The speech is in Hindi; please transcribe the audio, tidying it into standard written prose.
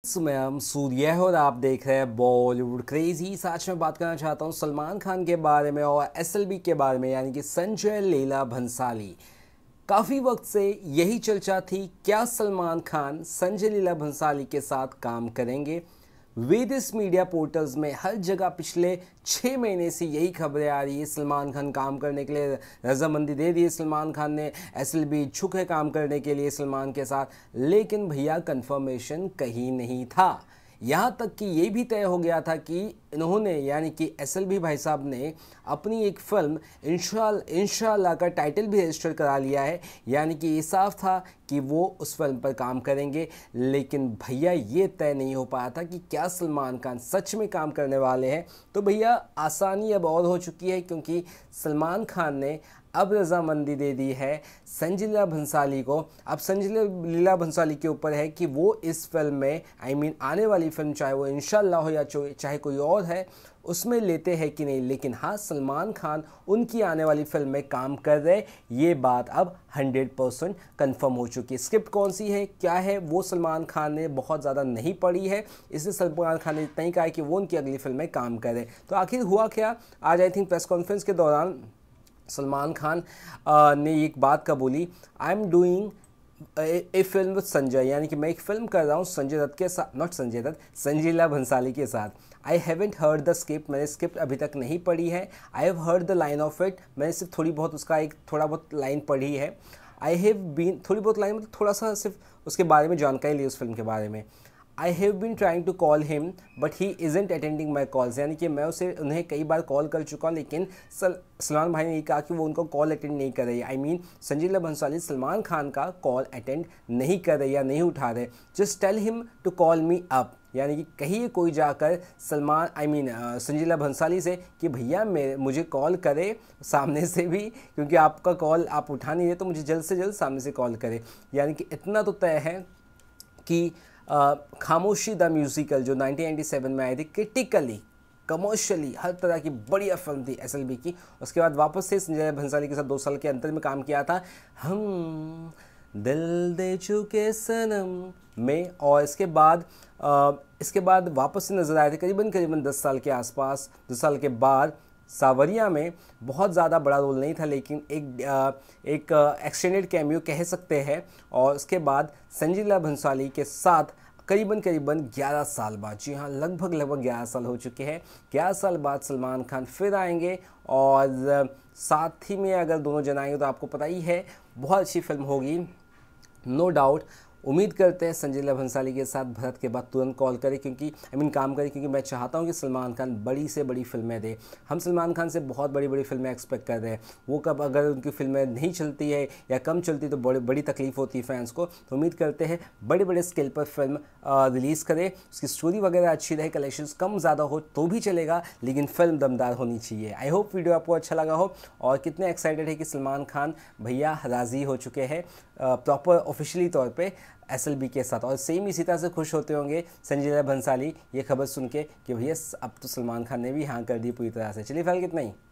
मैम सूर्य है और आप देख रहे हैं बॉलीवुड क्रेजी। आज मैं बात करना चाहता हूं सलमान खान के बारे में और एसएलबी के बारे में, यानी कि संजय लीला भंसाली। काफ़ी वक्त से यही चर्चा थी, क्या सलमान खान संजय लीला भंसाली के साथ काम करेंगे। वेदिस मीडिया पोर्टल्स में हर जगह पिछले 6 महीने से यही खबरें आ रही है। सलमान खान काम करने के लिए रजामंदी दे दी है, सलमान खान ने एसएलबी इच्छुक है काम करने के लिए सलमान के साथ, लेकिन भैया कंफर्मेशन कहीं नहीं था। यहाँ तक कि ये भी तय हो गया था कि इन्होंने, यानी कि एसएलबी भाई साहब ने अपनी एक फिल्म इंशाल्लाह का टाइटल भी रजिस्टर करा लिया है, यानी कि ये साफ था कि वो उस फिल्म पर काम करेंगे। लेकिन भैया ये तय नहीं हो पाया था कि क्या सलमान खान सच में काम करने वाले हैं। तो भैया आसानी अब और हो चुकी है, क्योंकि सलमान खान ने अब रजामंदी दे दी है संजय लीला भंसाली को। अब संजय लीला भंसाली के ऊपर है कि वो इस फिल्म में आने वाली फिल्म, चाहे वो इंशाल्लाह हो या चाहे कोई और है, उसमें लेते हैं कि नहीं। लेकिन हाँ, सलमान खान उनकी आने वाली फिल्म में काम कर रहे, ये बात अब 100% कन्फर्म हो चुकी है। स्क्रिप्ट कौन सी है, क्या है, वो सलमान खान ने बहुत ज़्यादा नहीं पढ़ी है, इसलिए सलमान खान ने इतना ही कहा है कि वो उनकी अगली फिल्म में काम करे। तो आखिर हुआ क्या, आज आई थिंक प्रेस कॉन्फ्रेंस के दौरान सलमान खान ने एक बात कबूली, I am doing a film with Sanjay, यानी कि मैं एक फिल्म कर रहा हूँ संजय दत्त के साथ, नॉट संजय दत्त, संजय लीला भंसाली के साथ। I haven't heard the script, मैंने स्क्रिप्ट अभी तक नहीं पढ़ी है। I have heard the line of it, मैंने सिर्फ थोड़ी बहुत उसका थोड़ा बहुत लाइन पढ़ी है। आई हैव बीन, थोड़ी बहुत लाइन मतलब थोड़ा सा सिर्फ उसके बारे में जानकारी ली, उस फिल्म के बारे में। I have been trying to call him but he isn't attending my calls, यानी कि मैं उन्हें कई बार कॉल कर चुका हूँ, लेकिन सलमान भाई ने ये कहा कि वो उनको कॉल अटेंड नहीं कर रही। संजय लीला भंसाली सलमान खान का कॉल अटेंड नहीं कर रहे या नहीं उठा रहे। Just tell him to call me up, यानी कि कहिए कोई जाकर संजय लीला भंसाली से कि भैया मुझे कॉल करे सामने से भी, क्योंकि आपका कॉल आप उठा नहीं रहे, तो मुझे जल्द से जल्द सामने से कॉल करे। यानी कि इतना तो तय है कि खामोशी द म्यूजिकल जो 1997 में आई थी, क्रिटिकली कमर्शियली हर तरह की बढ़िया फिल्म थी एसएलबी की। उसके बाद वापस से संजय भंसाली के साथ 2 साल के अंतर में काम किया था हम दिल दे चुके सनम में, और इसके बाद वापस से नजर आए थे करीबन 10 साल के आसपास। 10 साल के बाद सावरिया में बहुत ज़्यादा बड़ा रोल नहीं था, लेकिन एक एक्सटेंडेड कैमियो कह सकते हैं। और उसके बाद संजय लीला भंसाली के साथ करीबन 11 साल बाद, जी हाँ, लगभग 11 साल हो चुके हैं। 11 साल बाद सलमान खान फिर आएंगे, और साथ ही में अगर दोनों जन आएंगे तो आपको पता ही है बहुत अच्छी फिल्म होगी, नो डाउट। उम्मीद करते हैं संजय लीला भंसाली के साथ भरत के बाद तुरंत कॉल करें, क्योंकि काम करें, क्योंकि मैं चाहता हूं कि सलमान खान बड़ी से बड़ी फिल्में दे। हम सलमान खान से बहुत बड़ी बड़ी फिल्में एक्सपेक्ट कर रहे हैं। वो कब अगर उनकी फिल्में नहीं चलती है या कम चलती तो बड़ी तकलीफ होती है फैंस को। तो उम्मीद करते हैं बड़े बड़े स्केल पर फिल्म रिलीज़ करें, उसकी स्टोरी वगैरह अच्छी रहे, कलेक्शंस कम ज़्यादा हो तो भी चलेगा, लेकिन फिल्म दमदार होनी चाहिए। आई होप वीडियो आपको अच्छा लगा हो, और कितने एक्साइटेड है कि सलमान खान भैया राज़ी हो चुके हैं प्रॉपर ऑफिशियली तौर पे एसएलबी के साथ। और सेम इसी तरह से खुश होते होंगे संजय लीला भंसाली ये खबर सुन के कि भैया अब तो सलमान खान ने भी हाँ कर दी पूरी तरह से। चलिए फिलहाल कितना ही।